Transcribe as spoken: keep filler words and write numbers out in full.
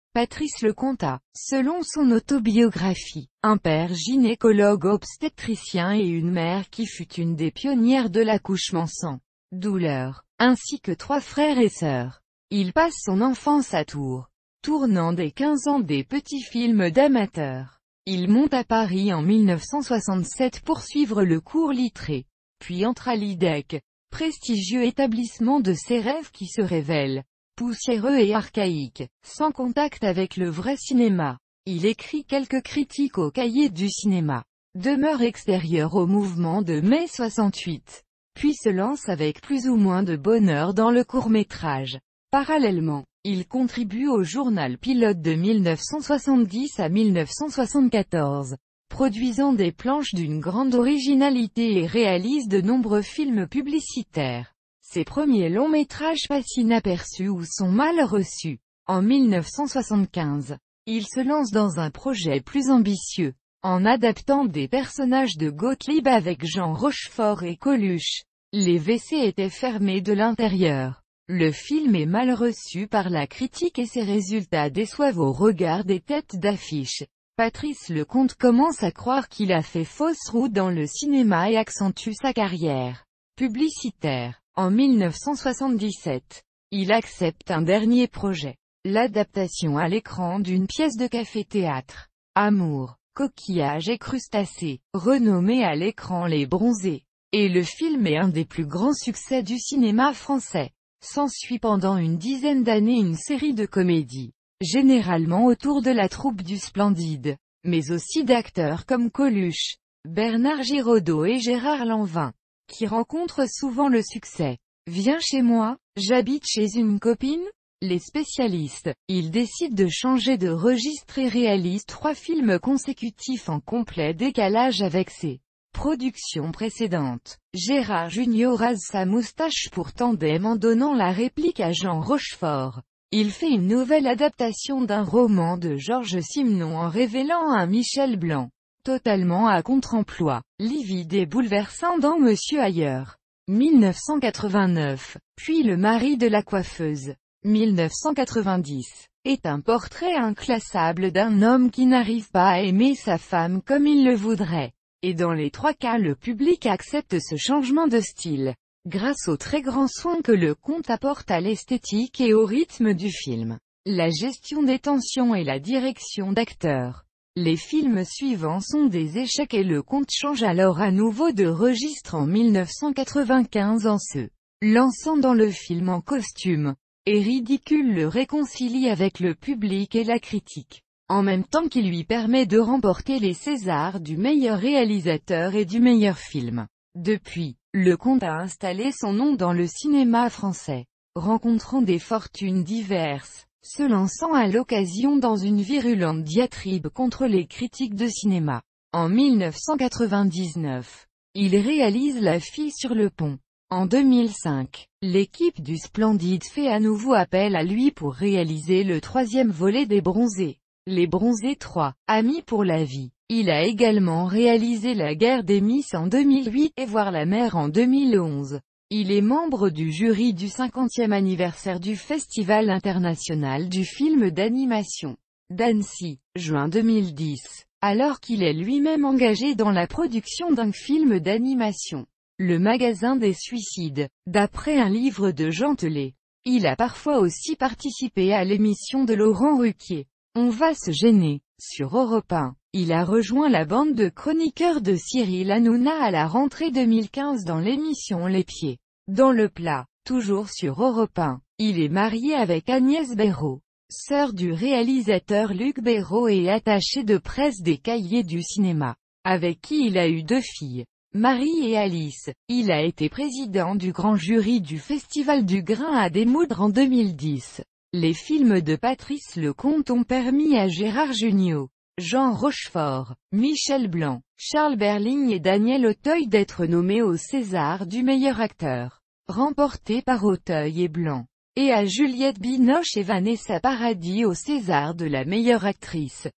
Patrice Lecomte a, selon son autobiographie, un père gynécologue obstétricien et une mère qui fut une des pionnières de l'accouchement sans douleur, ainsi que trois frères et sœurs. Il passe son enfance à Tours, tournant dès quinze ans des petits films d'amateurs. Il monte à Paris en mille neuf cent soixante-sept pour suivre le cours littré, puis entre à l'I D E C, prestigieux établissement de ses rêves qui se révèle poussiéreux et archaïque, sans contact avec le vrai cinéma. Il écrit quelques critiques au Cahier du cinéma, demeure extérieur au mouvement de mai soixante-huit, puis se lance avec plus ou moins de bonheur dans le court-métrage. Parallèlement, il contribue au journal Pilote de mille neuf cent soixante-dix à mille neuf cent soixante-quatorze, produisant des planches d'une grande originalité et réalise de nombreux films publicitaires. Ses premiers longs métrages passent inaperçus ou sont mal reçus. En mille neuf cent soixante-quinze, il se lance dans un projet plus ambitieux, en adaptant des personnages de Gottlieb avec Jean Rochefort et Coluche. Les W C étaient fermés de l'intérieur. Le film est mal reçu par la critique et ses résultats déçoivent au regard des têtes d'affiche. Patrice Lecomte commence à croire qu'il a fait fausse route dans le cinéma et accentue sa carrière publicitaire. En mille neuf cent soixante-dix-sept, il accepte un dernier projet, l'adaptation à l'écran d'une pièce de café-théâtre, Amour, coquillage et crustacés, renommée à l'écran Les Bronzés. Et le film est un des plus grands succès du cinéma français. S'ensuit pendant une dizaine d'années une série de comédies, généralement autour de la troupe du Splendide, mais aussi d'acteurs comme Coluche, Bernard Giraudot et Gérard Lanvin, qui rencontrent souvent le succès. Viens chez moi, j'habite chez une copine? Les spécialistes, il décide de changer de registre et réalise trois films consécutifs en complet décalage avec ses productions précédentes. Gérard Jugnot rase sa moustache pour Tandem en donnant la réplique à Jean Rochefort. Il fait une nouvelle adaptation d'un roman de Georges Simenon en révélant un Michel Blanc totalement à contre-emploi, livide et bouleversant dans Monsieur Ailleurs. mille neuf cent quatre-vingt-neuf, puis Le mari de la coiffeuse. mille neuf cent quatre-vingt-dix, est un portrait inclassable d'un homme qui n'arrive pas à aimer sa femme comme il le voudrait. Et dans les trois cas le public accepte ce changement de style, grâce au très grand soin que Lecomte apporte à l'esthétique et au rythme du film, la gestion des tensions et la direction d'acteurs. Les films suivants sont des échecs et Lecomte change alors à nouveau de registre en mille neuf cent quatre-vingt-quinze en se lançant dans le film en costume, et Ridicule le réconcilie avec le public et la critique, en même temps qu'il lui permet de remporter les Césars du meilleur réalisateur et du meilleur film. Depuis, Lecomte a installé son nom dans le cinéma français, rencontrant des fortunes diverses, se lançant à l'occasion dans une virulente diatribe contre les critiques de cinéma. En mille neuf cent quatre-vingt-dix-neuf, il réalise La fille sur le pont. En deux mille cinq, l'équipe du Splendide fait à nouveau appel à lui pour réaliser le troisième volet des Bronzés. Les Bronzés trois, Amis pour la vie. Il a également réalisé La guerre des Miss en deux mille huit et Voir la mer en deux mille onze. Il est membre du jury du cinquantième anniversaire du Festival international du film d'animation d'Annecy, juin deux mille dix, alors qu'il est lui-même engagé dans la production d'un film d'animation, Le magasin des suicides, d'après un livre de Jean Telet. Il a parfois aussi participé à l'émission de Laurent Ruquier, On va se gêner, sur Europe un. Il a rejoint la bande de chroniqueurs de Cyril Hanouna à la rentrée deux mille quinze dans l'émission Les Pieds dans le plat, toujours sur Europe un. Il est marié avec Agnès Béraud, sœur du réalisateur Luc Béraud et attachée de presse des Cahiers du cinéma, avec qui il a eu deux filles, Marie et Alice. Il a été président du grand jury du Festival du Grain à démoudre en deux mille dix. Les films de Patrice Lecomte ont permis à Gérard Jugnot, Jean Rochefort, Michel Blanc, Charles Berling et Daniel Auteuil d'être nommés au César du meilleur acteur, remporté par Auteuil et Blanc, et à Juliette Binoche et Vanessa Paradis au César de la meilleure actrice.